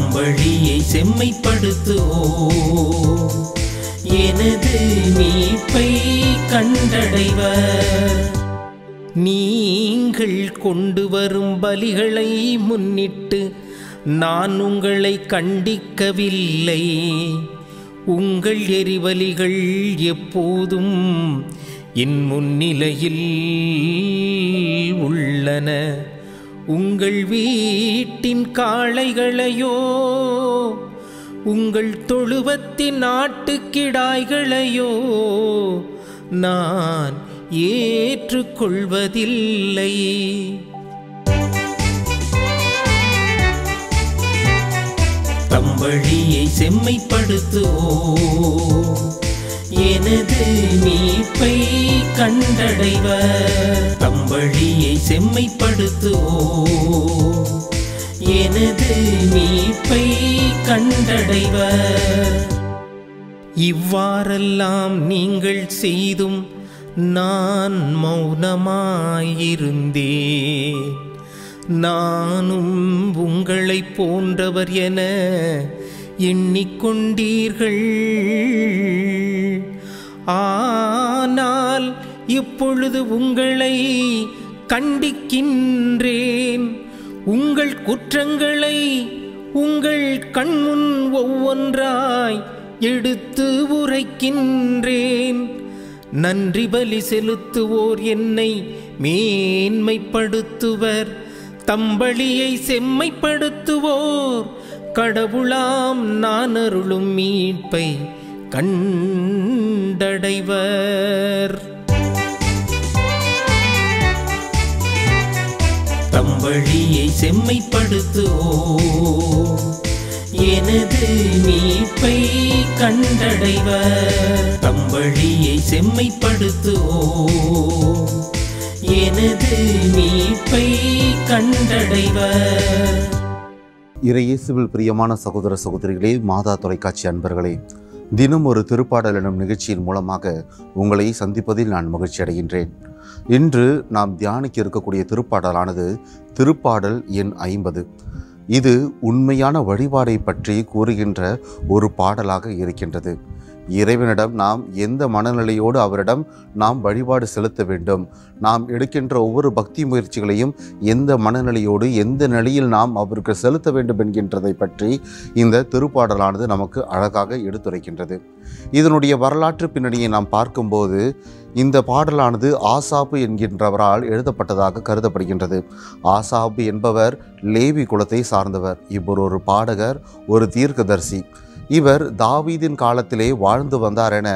வழியை செம்மைப்படுத்துவோம், எனது மீட்பை கண்டடைவர். நீங்கள் கொண்டு வரும் பலிகளை முன்னிட்டு நான் உங்களை கண்டிக்கவில்லை. உங்கள் எரிபலிகள் எப்போதும் என் முன்னிலையில் உள்ளன. உங்கள் வீட்டின் காளைகளையோ உங்கள் தொழுவத்தின் ஆட்டுக்கிடாய்களையோ நான் ஏற்றுக்கொள்வதில்லை. தம் வழியை செம்மைப்படுத்துவோம், எனது மீட்பை கண்டடைவர். தம் வழியை செம்மைப்படுத்துவோம், எனது மீட்பை கண்டடைவர். இவ்வாறெல்லாம் நீங்கள் செய்தும் நான் மௌனமாயிருந்தேன். நானும் உங்களைப் போன்றவர் என எண்ணிக்கொண்டீர்கள். ஆனால் இப்பொழுது உங்களை கண்டிக்கின்றேன். உங்கள் குற்றங்களை உங்கள் கண்முன் ஒவ்வொன்றாய் எடுத்து உரைக்கின்றேன். நன்றி பலி செலுத்துவோர் என்னை மேன்மைப்படுத்துவர். தம்பளியை செம்மைப்படுத்துவோர் கடவுளாம் நான் அருளும் மீட்பை கண்டடைவர். தம் வழியை செம்மைப்படுத்துவோம், எனது மீட்பை கண்டடைவர். தம் வழியை செம்மைப்படுத்துவோம், எனது மீட்பை கண்டடைவர். இறையேசுவில் பிரியமான சகோதர சகோதரிகளே, மாதா தொலைக்காட்சி அன்பர்களே, தினம் ஒரு திருப்பாடல் எனும் நிகழ்ச்சியின் மூலமாக உங்களை சந்திப்பதில் நான் மகிழ்ச்சி அடைகின்றேன். இன்று நாம் தியானிக்க இருக்கக்கூடிய திருப்பாடலானது திருப்பாடல் எண் 50. இது உண்மையான வழிபாடை பற்றி கூறுகின்ற ஒரு பாடலாக இருக்கின்றது. இறைவனிடம் நாம் எந்த மனநிலையோடு அவரிடம் நாம் வழிபாடு செலுத்த வேண்டும், நாம் எடுக்கின்ற ஒவ்வொரு பக்தி முயற்சிகளையும் எந்த மனநிலையோடு எந்த நிலையில் நாம் அவருக்கு செலுத்த வேண்டும் என்கின்றதை பற்றி இந்த திருப்பாடலானது நமக்கு அழகாக எடுத்துரைக்கின்றது. இதனுடைய வரலாற்று பின்னணியை நாம் பார்க்கும்போது இந்த பாடலானது ஆசாப்பு என்கின்றவரால் எழுதப்பட்டதாக கருதப்படுகின்றது. ஆசாப்பு என்பவர் லேவி குலத்தை சார்ந்தவர். இவர் ஒரு பாடகர், ஒரு தீர்க்கதரிசி. இவர் தாவீதின் காலத்திலே வாழ்ந்து வந்தார் என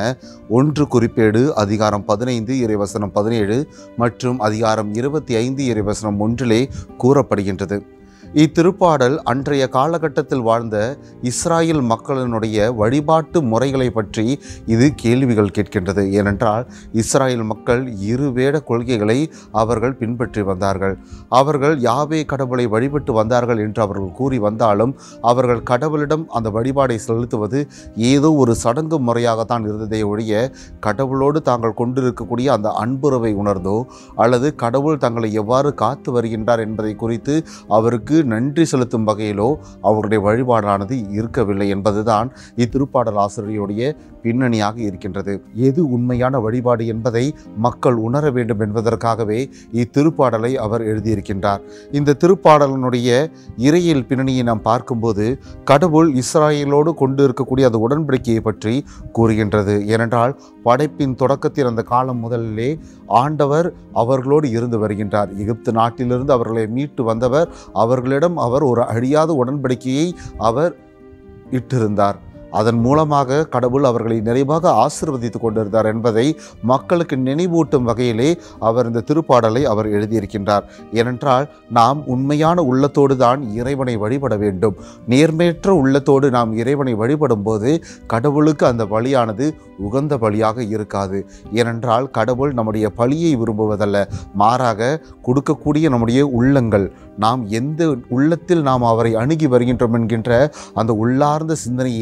1 குறிப்பேடு அதிகாரம் 15 இறைவசனம் 17 மற்றும் அதிகாரம் 25 இறைவசனம் 1 கூறப்படுகின்றது. இத்திருப்பாடல் அன்றைய காலகட்டத்தில் வாழ்ந்த இஸ்ராயல் மக்களினுடைய வழிபாட்டு முறைகளை பற்றி இது கேள்விகள் கேட்கின்றது. ஏனென்றால் இஸ்ராயல் மக்கள் 2 வேட கொள்கைகளை அவர்கள் பின்பற்றி வந்தார்கள். அவர்கள் யாவே கடவுளை வழிபட்டு வந்தார்கள் என்று அவர்கள் கூறி வந்தாலும் அவர்கள் கடவுளிடம் அந்த வழிபாடை செலுத்துவது ஏதோ ஒரு சடங்கு முறையாகத்தான் இருந்ததே ஒழிய கடவுளோடு தாங்கள் கொண்டிருக்கக்கூடிய அந்த அன்புறவை உணர்ந்தோ அல்லது கடவுள் தங்களை எவ்வாறு காத்து வருகின்றார் என்பதை குறித்து அவருக்கு நன்றி செலுத்தும் வகையிலோ அவருடைய வழிபாடானது இருக்கவில்லை என்பதுதான் இத்திருப்பாடல் ஆசிரியருடைய பின்னணியாக இருக்கின்றது. எது உண்மையான வழிபாடு என்பதை மக்கள் உணர வேண்டும் என்பதற்காகவே இத்திருப்பாடலை அவர் எழுதியிருக்கின்றார். இந்த திருப்பாடலினுடைய இறையியல் பின்னணியை நாம் பார்க்கும்போது கடவுள் இஸ்ராயலோடு கொண்டு இருக்கக்கூடிய அந்த உடன்படிக்கையை பற்றி கூறுகின்றது. ஏனென்றால் படைப்பின் தொடக்கத்தில் அந்த காலம் முதலிலே ஆண்டவர் அவர்களோடு இருந்து வருகின்றார். எகிப்து நாட்டிலிருந்து அவர்களை மீட்டு வந்தவர், அவர்களிடம் அவர் ஒரு அழியாத உடன்படிக்கையை அவர் இட்டிருந்தார். அதன் மூலமாக கடவுள் அவர்களை நிறைவாக ஆசீர்வதித்து கொண்டிருந்தார் என்பதை மக்களுக்கு நினைவூட்டும் வகையிலே அவர் இந்த திருப்பாடலை அவர் எழுதியிருக்கின்றார். ஏனென்றால் நாம் உண்மையான உள்ளத்தோடு தான் இறைவனை வழிபட வேண்டும். நேர்மையற்ற உள்ளத்தோடு நாம் இறைவனை வழிபடும் போது கடவுளுக்கு அந்த பலியானது உகந்த பலியாக இருக்காது. ஏனென்றால் கடவுள் நம்முடைய பலியை விரும்புவதல்ல, மாறாக கொடுக்கக்கூடிய நம்முடைய உள்ளங்கள், நாம் எந்த உள்ளத்தில் நாம் அவரை அணுகி வருகின்றோம் என்கின்ற அந்த உள்ளார்ந்த சிந்தனையே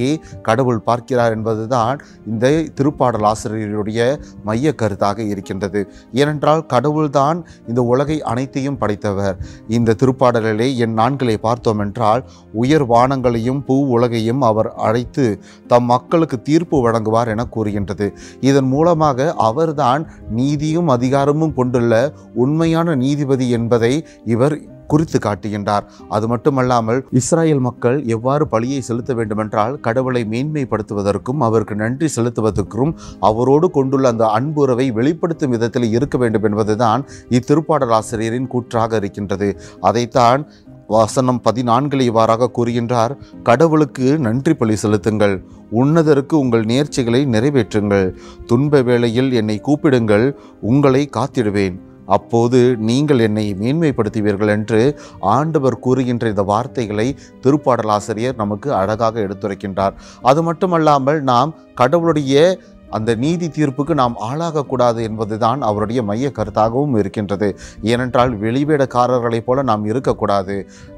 கடவுள் பார்க்கிறார் என்பதுதான் இந்த திருப்பாடல் ஆசிரியருடைய மைய கருத்தாக இருக்கின்றது. ஏனென்றால் கடவுள்தான் இந்த உலகை அனைத்தையும் படைத்தவர். இந்த திருப்பாடலிலே என் 4 பார்த்தோம் என்றால் உயர் வானங்களையும் பூ உலகையும் அவர் அழைத்து தம் மக்களுக்கு தீர்ப்பு வழங்குவார் என கூறுகின்றது. இதன் மூலமாக அவர்தான் நீதியும் அதிகாரமும் கொண்டுள்ள உண்மையான நீதிபதி என்பதை இவர் குறித்து காட்டுகின்றார். அது மட்டுமல்லாமல் இஸ்ராயேல் மக்கள் எவ்வாறு பலியை செலுத்த வேண்டுமென்றால் கடவுளை மேன்மைப்படுத்துவதற்கும் அவருக்கு நன்றி செலுத்துவதற்கும் அவரோடு கொண்டுள்ள அந்த அன்புறவை வெளிப்படுத்தும் விதத்தில் இருக்க வேண்டும் என்பதுதான் இத்திருப்பாடல் ஆசிரியரின் கூற்றாக இருக்கின்றது. அதைத்தான் வசனம் 14 இவ்வாறாக கூறுகின்றார். கடவுளுக்கு நன்றி பலி செலுத்துங்கள், உன்னதருக்கு உங்கள் நேர்ச்சிகளை நிறைவேற்றுங்கள், துன்ப வேளையில் என்னை கூப்பிடுங்கள், உங்களை காத்திடுவேன், அப்போது நீங்கள் என்னை மேன்மைப்படுத்துவீர்கள் என்று ஆண்டவர் கூறுகின்ற இந்த வார்த்தைகளை திருப்பாடலாசிரியர் நமக்கு அழகாக எடுத்துரைக்கின்றார். அது மட்டுமல்லாமல் நாம் கடவுளுடைய அந்த நீதி தீர்ப்புக்கு நாம் ஆளாகக்கூடாது என்பதுதான் அவருடைய மைய கருத்தாகவும் இருக்கின்றது. ஏனென்றால் வெளிவேடக்காரர்களைப் போல நாம் இருக்கக்கூடாது.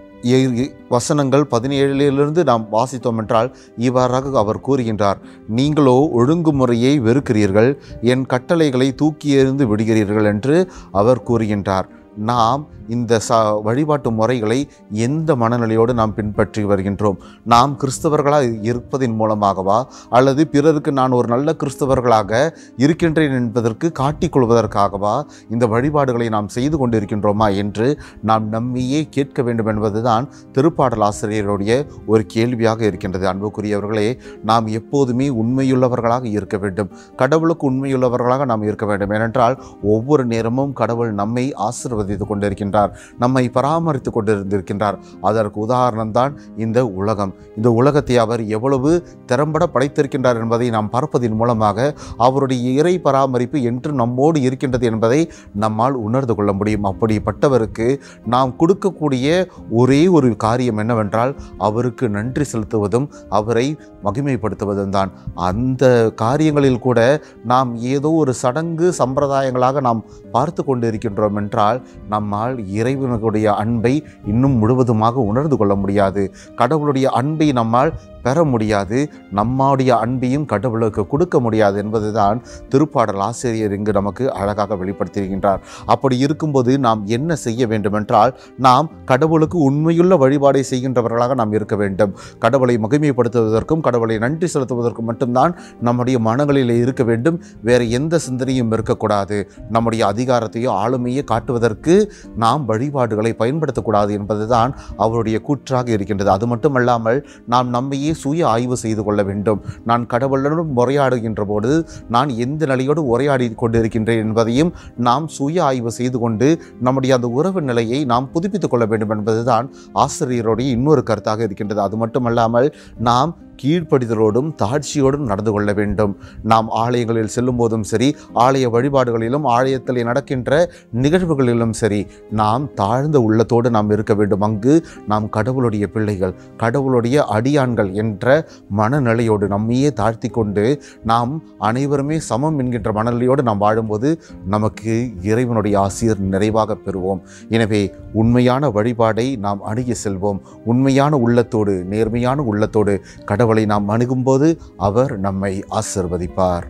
வசனங்கள் 17 நாம் வாசித்தோம் என்றால் இவ்வாறாக அவர் கூறுகின்றார். நீங்களோ ஒழுங்குமுறையை வெறுக்கிறீர்கள், என் கட்டளைகளை தூக்கி எறிந்து விடுகிறீர்கள் என்று அவர் கூறுகின்றார். நாம் இந்த வழிபாட்டு முறைகளை எந்த மனநிலையோடு நாம் பின்பற்றி வருகின்றோம்? நாம் கிறிஸ்தவர்களாக இருப்பதின் மூலமாகவா அல்லது பிறருக்கு நான் ஒரு நல்ல கிறிஸ்தவர்களாக இருக்கின்றேன் என்பதற்கு காட்டிக்கொள்வதற்காகவா இந்த வழிபாடுகளை நாம் செய்து கொண்டிருக்கின்றோமா என்று நாம் நம்மையே கேட்க வேண்டும் என்பதுதான் திருப்பாடல் ஆசிரியருடைய ஒரு கேள்வியாக இருக்கின்றது. அன்புக்குரியவர்களே, நாம் எப்போதுமே உண்மையுள்ளவர்களாக இருக்க வேண்டும். கடவுளுக்கு உண்மையுள்ளவர்களாக நாம் இருக்க வேண்டும். ஏனென்றால் ஒவ்வொரு நேரமும் கடவுள் நம்மை ஆசீர்வதித்து கொண்டிருக்கின்றார், நம்மை பராமரித்து கொண்டிருக்கின்றார். அதற்கு உதாரணம்தான் இந்த உலகம். இந்த உலகத்தை அவர் எவ்வளவு திறம்பட படைத்திருக்கின்றார் என்பதை நாம் பார்ப்பதன் மூலமாக அவருடைய இறை பராமரிப்பு என்று நம்மோடு இருக்கின்றது என்பதை நம்மால் உணர்ந்து கொள்ள முடியும். அப்படிப்பட்டவருக்கு நாம் கொடுக்கக்கூடிய ஒரே ஒரு காரியம் என்னவென்றால் அவருக்கு நன்றி செலுத்துவதும் அவரை மகிமைப்படுத்துவதும் தான். அந்த காரியங்களில் கூட நாம் ஏதோ ஒரு சடங்கு சம்பிரதாயங்களாக நாம் பார்த்து கொண்டு இருக்கின்றோம் என்றால் நம்மால் இறைவனுடைய அன்பை இன்னும் முழுவதுமாக உணர்ந்து கொள்ள முடியாது. கடவுளுடைய அன்பை நம்மால் பெற முடியாது. நம்முடைய அன்பையும் கடவுளுக்கு கொடுக்க முடியாது என்பதுதான் திருப்பாடல் ஆசிரியர் இங்கு நமக்கு அழகாக வெளிப்படுத்தியிருக்கின்றார். அப்படி இருக்கும்போது நாம் என்ன செய்ய வேண்டுமென்றால் நாம் கடவுளுக்கு உண்மையுள்ள வழிபாடை செய்கின்றவர்களாக நாம் இருக்க வேண்டும். கடவுளை மகிமைப்படுத்துவதற்கும் கடவுளை நன்றி செலுத்துவதற்கும் மட்டும்தான் நம்முடைய மனங்களில் இருக்க வேண்டும். வேறு எந்த சிந்தனையும் இருக்கக்கூடாது. நம்முடைய அதிகாரத்தையோ ஆளுமையை காட்டுவதற்கு நாம் வழிபாடுகளை பயன்படுத்தக்கூடாது என்பதுதான் அவருடைய கூற்றாக இருக்கின்றது. அது மட்டுமல்லாமல் நாம் நம்மையே சுய ஆய்வு செய்து கொள்ள வேண்டும். நான் கடவுளுடன் உரையாடுகின்ற போது நான் எந்த நிலையோடு உரையாடி கொண்டிருக்கின்றேன் என்பதையும் நாம் சுய ஆய்வு செய்து கொண்டு நம்முடைய அந்த உறவு நிலையை நாம் புதுப்பித்துக் கொள்ள வேண்டும் என்பதுதான் ஆசிரியருடைய இன்னொரு கருத்தாக இருக்கின்றது. அது மட்டுமல்லாமல் நாம் கீழ்ப்படிதலோடும் தாட்சியோடும் நடந்து கொள்ள வேண்டும். நாம் ஆலயங்களில் செல்லும் போதும் சரி, ஆலய வழிபாடுகளிலும் ஆலயத்தில் நடக்கின்ற நிகழ்வுகளிலும் சரி, நாம் தாழ்ந்த உள்ளத்தோடு நாம் இருக்க வேண்டும். அங்கு நாம் கடவுளுடைய பிள்ளைகள், கடவுளுடைய அடியான்கள் என்ற மனநிலையோடு நம்மையே தாழ்த்தி கொண்டு நாம் அனைவருமே சமம் என்கின்ற மனநிலையோடு நாம் வாழும்போது நமக்கு இறைவனுடைய ஆசீர் நிறைவாக பெறுவோம். எனவே உண்மையான வழிபாடை நாம் அணுகி செல்வோம். உண்மையான உள்ளத்தோடு, நேர்மையான உள்ளத்தோடு கடவுளை நாம் அணுகும்போது அவர் நம்மை ஆசீர்வதிப்பார்.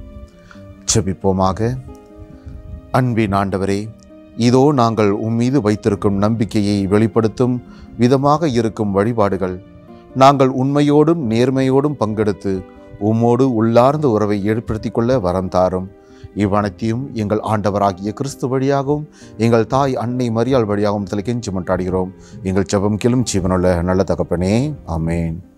ஜெபிப்போமாக. அன்பின் ஆண்டவரே, இதோ நாங்கள் உம்மீது வைத்திருக்கும் நம்பிக்கையை வெளிப்படுத்தும் விதமாக இருக்கும் வழிபாடுகள் நாங்கள் உண்மையோடும் நேர்மையோடும் பங்கெடுத்து உம்மோடு உள்ளார்ந்த உறவை ஏற்படுத்திக் கொள்ள வரம் தாரும். இவ்வனைத்தையும் எங்கள் ஆண்டவராகிய கிறிஸ்து வழியாகவும் எங்கள் தாய் அன்னை மரியாள் வழியாகவும் கெஞ்சி மன்றாடுகிறோம். எங்கள் ஜெபம் கேளும் ஜீவனுள்ள நல்ல தகப்பனே. ஆமென்.